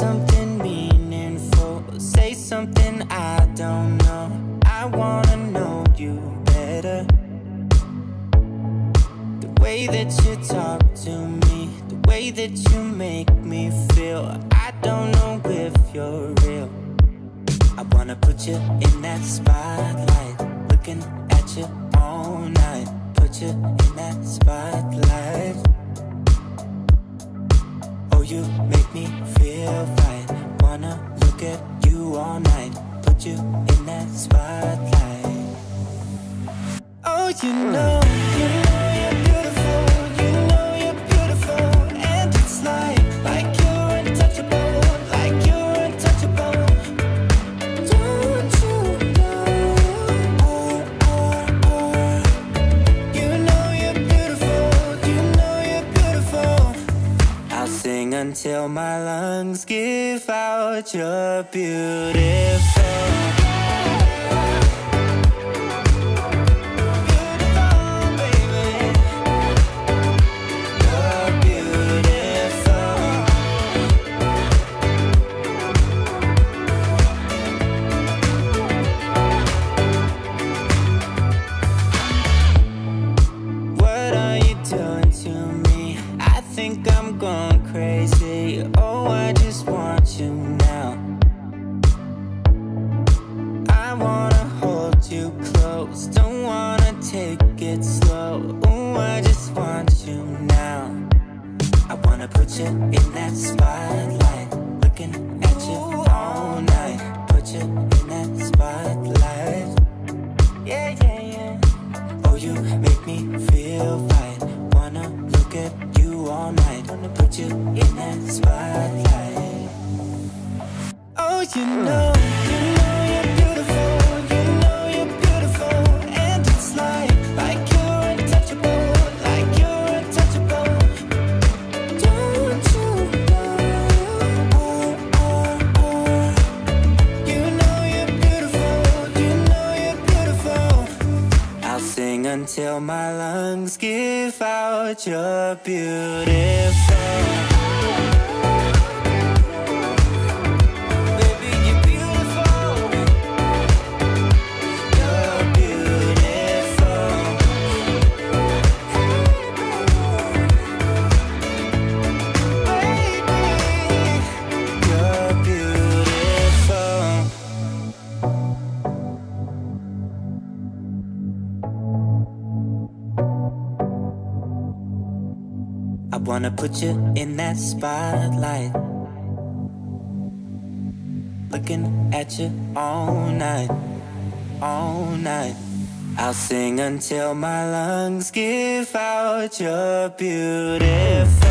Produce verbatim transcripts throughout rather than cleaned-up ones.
something meaningful, say something I don't know. I wanna know you better. The way that you talk to me, the way that you make me feel, I don't know if you're real. I wanna put you in that spotlight, looking at you all night. Put you in that spotlight. Oh, you make me feel right. Wanna look at you all night. Put you in that spotlight. Oh, you know, you know you're beautiful. You know you're beautiful. And it's like, like you're untouchable. Like you're untouchable. Don't you know? Oh, oh, oh. You know you're beautiful. You know you're beautiful. I'll sing until my lungs give out. You're beautiful. Crazy, oh, I just want you now. I wanna hold you close, don't wanna take it slow. Oh, I just want you now. I wanna put you in that spotlight, looking at you all night. Put you in that spotlight. Yeah, yeah, yeah. Oh, you make me feel right. Wanna look at you all night. Wanna put you in that spotlight. Oh, you know, you know you're beautiful. You know you're beautiful. And it's like, like you're untouchable. Like you're untouchable. Don't you know? Oh, oh, oh. You know you're beautiful. You know you're beautiful. I'll sing until my lungs give out. You're beautiful. Wanna put you in that spotlight, looking at you all night, all night. I'll sing until my lungs give out. You're beautiful.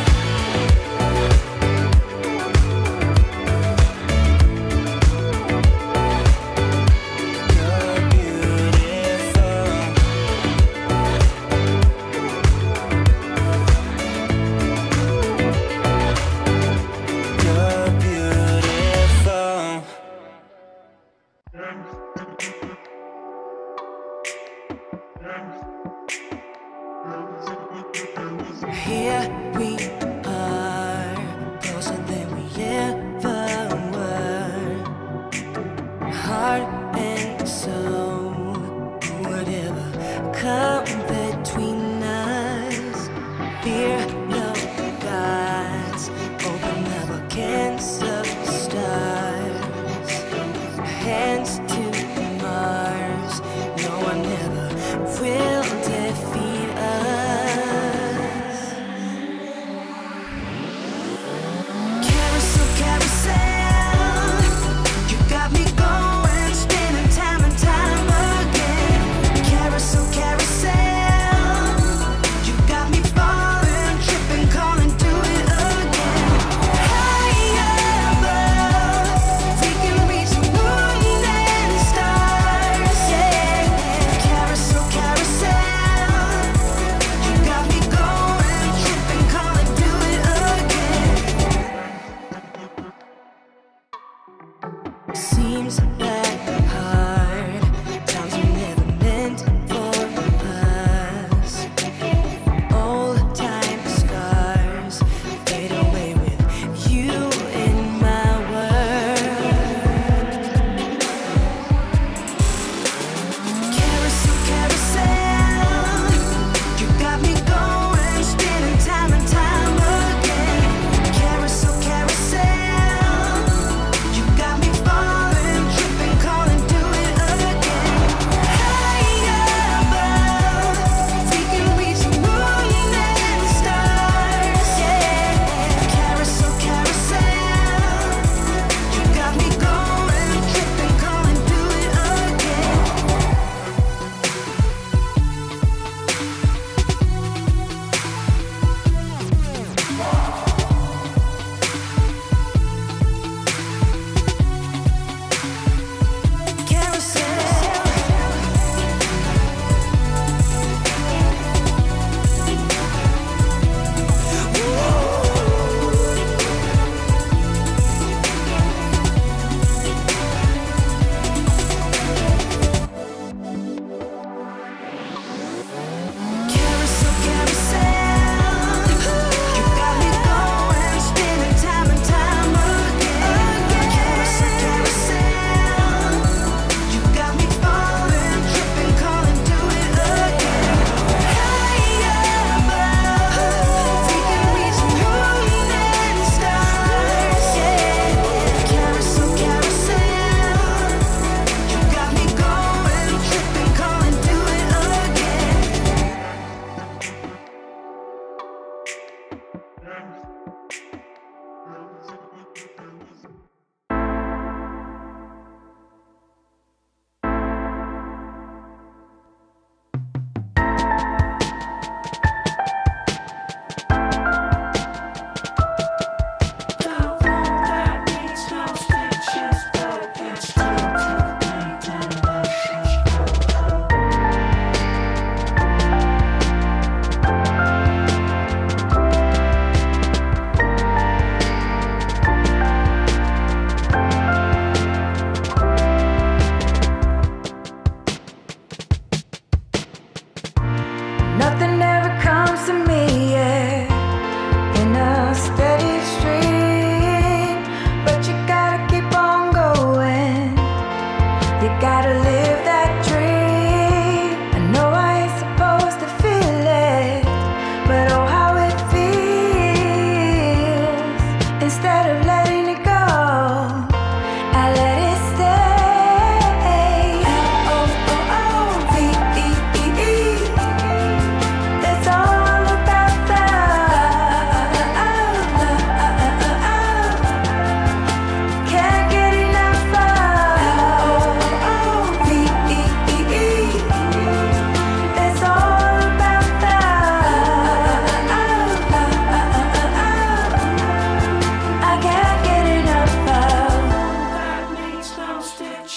Here we are, closer than we ever were. Heart and soul, whatever come between us. Fear no gods, open up against the stars. Hands to Mars, no one ever will defeat us. Higher above, we can reach the moon and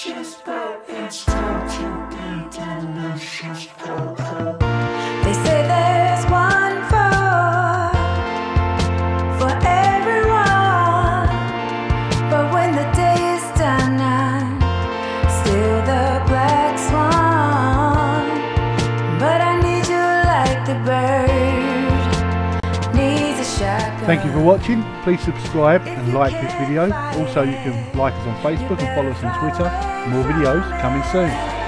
delicious, but it's time to be delicious. They say there's one for, for everyone, but when the day is done, I'm still the black swan. But I need you like the bird needs a shotgun. Thank you for watching. Please subscribe and like this video. Also, you can like us on Facebook and follow us on Twitter. More videos coming soon.